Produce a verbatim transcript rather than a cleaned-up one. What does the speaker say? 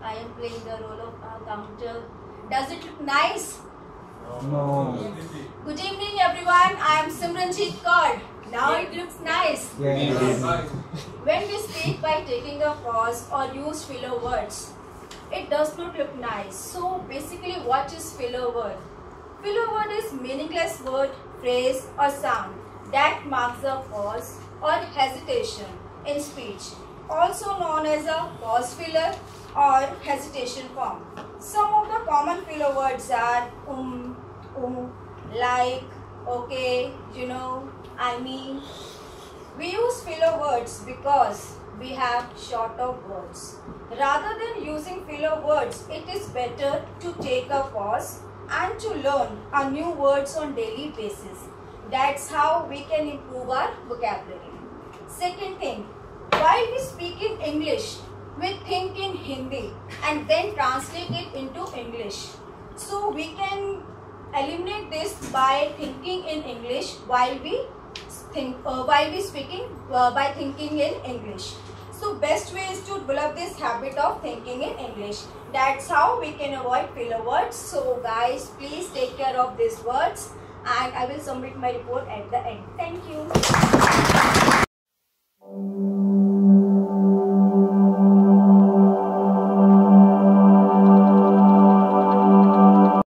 I am playing the role of a counter. Does it look nice? No. Good evening everyone, I am Simranjeet Kaur. Now it looks nice. Yes. When we speak by taking a pause or use filler words, it does not look nice. So basically, what is filler word? Filler word is meaningless word, phrase or sound that marks a pause or hesitation in speech, also known as a pause filler or hesitation form. Some of the common filler words are um, um, like, okay, you know, I mean. We use filler words because we have short of words. Rather than using filler words, it is better to take a pause and to learn a new words on daily basis. That's how we can improve our vocabulary. Second thing, while we speak in English, we think in Hindi and then translate it into English. So we can eliminate this by thinking in English while we think uh, while we speaking uh, by thinking in English. So best way is to develop this habit of thinking in English. That's how we can avoid filler words. So guys, please take care of these words and I will submit my report at the end. Thank you.